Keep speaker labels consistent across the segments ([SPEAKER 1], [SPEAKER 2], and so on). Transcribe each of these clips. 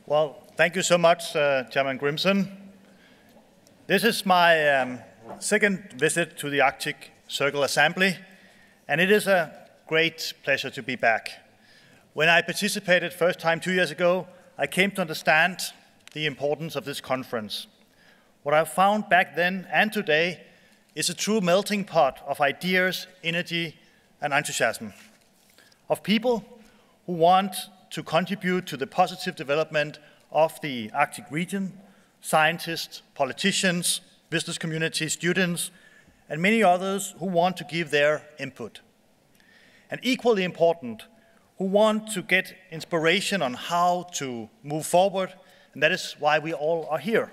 [SPEAKER 1] Well, thank you so much, Chairman Grimson. This is my second visit to the Arctic Circle Assembly, and it is a great pleasure to be back. When I participated first time 2 years ago, I came to understand the importance of this conference. What I found back then and today is a true melting pot of ideas, energy, and enthusiasm, of people who want to contribute to the positive development of the Arctic region, scientists, politicians, business community, students, and many others who want to give their input. And equally important, who want to get inspiration on how to move forward, and that is why we all are here.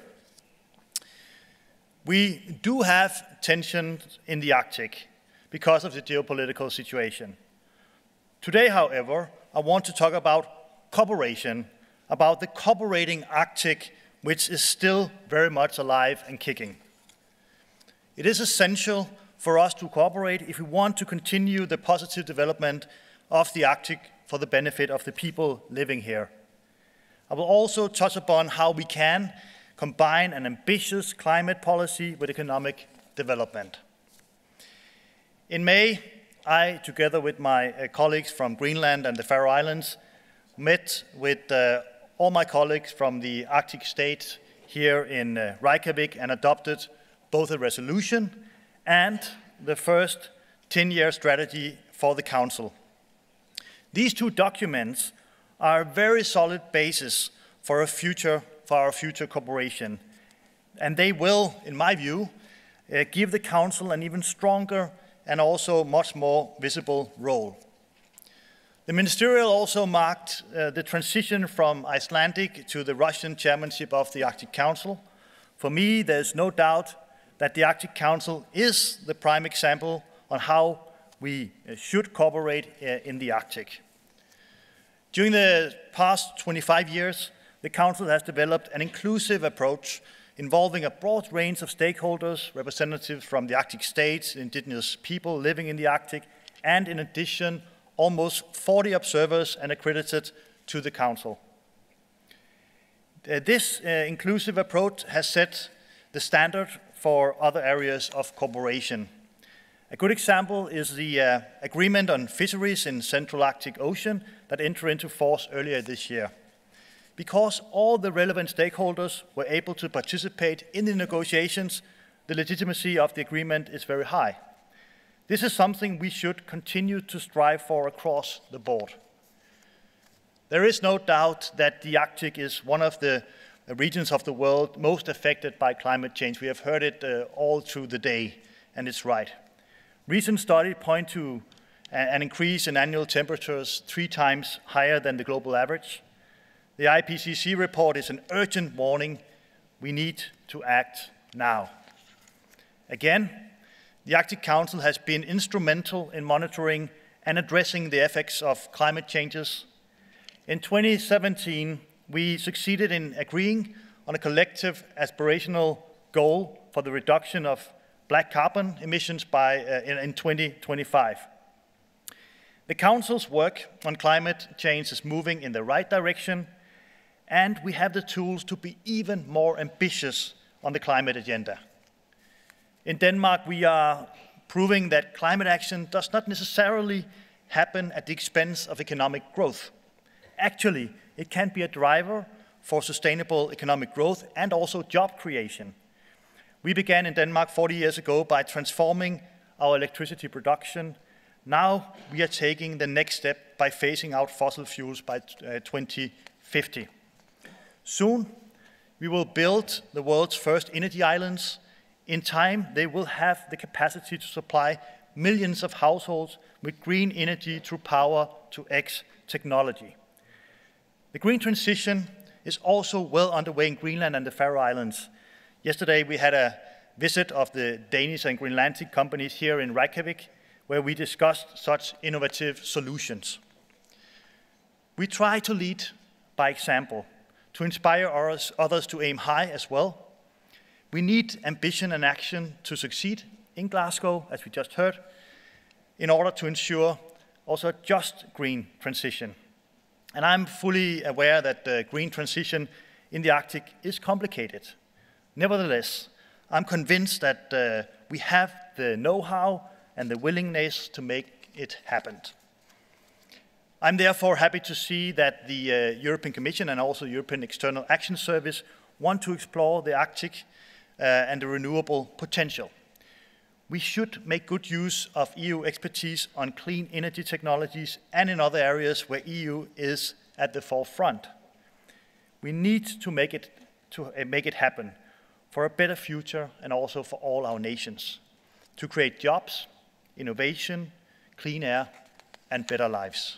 [SPEAKER 1] We do have tensions in the Arctic because of the geopolitical situation. Today, however, I want to talk about cooperation, about the cooperating Arctic, which is still very much alive and kicking. It is essential for us to cooperate if we want to continue the positive development of the Arctic for the benefit of the people living here. I will also touch upon how we can combine an ambitious climate policy with economic development. In May, I, together with my colleagues from Greenland and the Faroe Islands, met with all my colleagues from the Arctic states here in Reykjavik and adopted both a resolution and the first 10-year strategy for the Council. These two documents are a very solid basis for our future cooperation, and they will, in my view, give the Council an even stronger and also much more visible role. The ministerial also marked the transition from Icelandic to the Russian chairmanship of the Arctic Council. For me, there's no doubt that the Arctic Council is the prime example on how we should cooperate in the Arctic. During the past 25 years, the Council has developed an inclusive approach involving a broad range of stakeholders, representatives from the Arctic states, indigenous people living in the Arctic, and in addition, almost 40 observers and accredited to the Council. This inclusive approach has set the standard for other areas of cooperation. A good example is the agreement on fisheries in Central Arctic Ocean that entered into force earlier this year. Because all the relevant stakeholders were able to participate in the negotiations, the legitimacy of the agreement is very high. This is something we should continue to strive for across the board. There is no doubt that the Arctic is one of the regions of the world most affected by climate change. We have heard it all through the day, and it's right. Recent studies point to an increase in annual temperatures 3 times higher than the global average. The IPCC report is an urgent warning. We need to act now. Again, the Arctic Council has been instrumental in monitoring and addressing the effects of climate changes. In 2017, we succeeded in agreeing on a collective aspirational goal for the reduction of black carbon emissions in 2025. The Council's work on climate change is moving in the right direction, and we have the tools to be even more ambitious on the climate agenda. In Denmark, we are proving that climate action does not necessarily happen at the expense of economic growth. Actually, it can be a driver for sustainable economic growth and also job creation. We began in Denmark 40 years ago by transforming our electricity production. Now we are taking the next step by phasing out fossil fuels by 2050. Soon, we will build the world's first energy islands. In time, they will have the capacity to supply millions of households with green energy through power-to-X technology. The green transition is also well underway in Greenland and the Faroe Islands. Yesterday, we had a visit of the Danish and Greenlandic companies here in Reykjavik, where we discussed such innovative solutions. We try to lead by example, to inspire others to aim high as well. We need ambition and action to succeed in Glasgow, as we just heard, in order to ensure also a just green transition. And I'm fully aware that the green transition in the Arctic is complicated. Nevertheless, I'm convinced that we have the know-how and the willingness to make it happen. I'm therefore happy to see that the European Commission and also European External Action Service want to explore the Arctic and the renewable potential. We should make good use of EU expertise on clean energy technologies and in other areas where EU is at the forefront. We need to make it happen for a better future and also for all our nations, to create jobs, innovation, clean air, and better lives.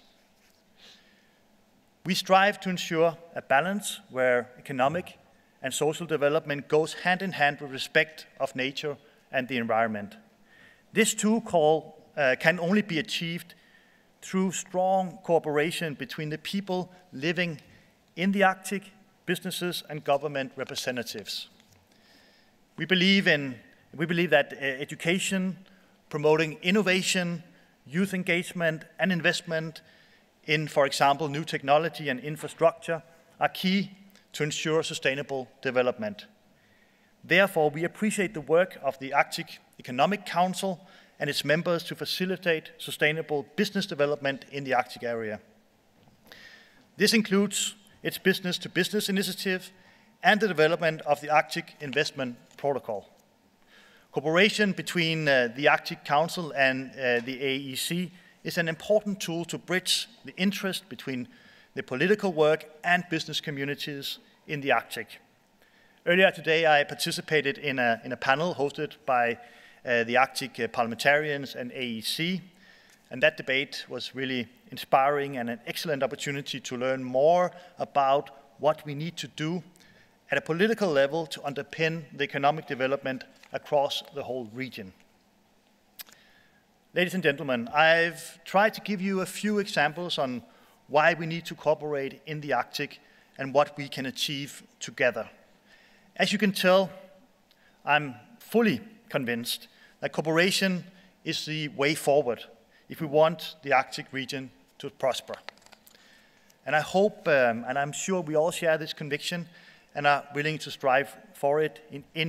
[SPEAKER 1] We strive to ensure a balance where economic and social development goes hand in hand with respect of nature and the environment. This too can only be achieved through strong cooperation between the people living in the Arctic, businesses and government representatives. We believe that education, promoting innovation, youth engagement and investment in, for example, new technology and infrastructure are key to ensure sustainable development. Therefore, we appreciate the work of the Arctic Economic Council and its members to facilitate sustainable business development in the Arctic area. This includes its business-to-business initiative and the development of the Arctic Investment Protocol. Cooperation between the Arctic Council and the AEC is an important tool to bridge the interest between the political work and business communities in the Arctic. Earlier today, I participated in a panel hosted by the Arctic parliamentarians and AEC, and that debate was really inspiring and an excellent opportunity to learn more about what we need to do at a political level to underpin the economic development across the whole region. Ladies and gentlemen, I've tried to give you a few examples on why we need to cooperate in the Arctic and what we can achieve together. As you can tell, I'm fully convinced that cooperation is the way forward if we want the Arctic region to prosper. And I hope, and I'm sure we all share this conviction and are willing to strive for it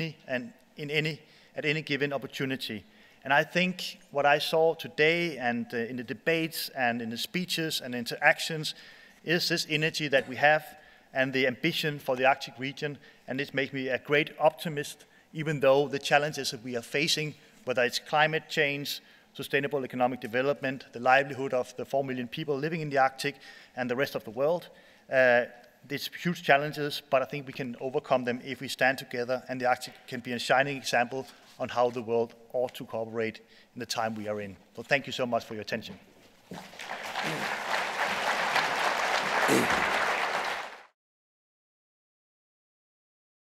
[SPEAKER 1] at any given opportunity. And I think what I saw today and in the debates and in the speeches and interactions is this energy that we have and the ambition for the Arctic region, and this makes me a great optimist, even though the challenges that we are facing, whether it's climate change, sustainable economic development, the livelihood of the 4 million people living in the Arctic and the rest of the world, these huge challenges, but I think we can overcome them if we stand together, and the Arctic can be a shining example on how the world ought to cooperate in the time we are in. So thank you so much for your attention.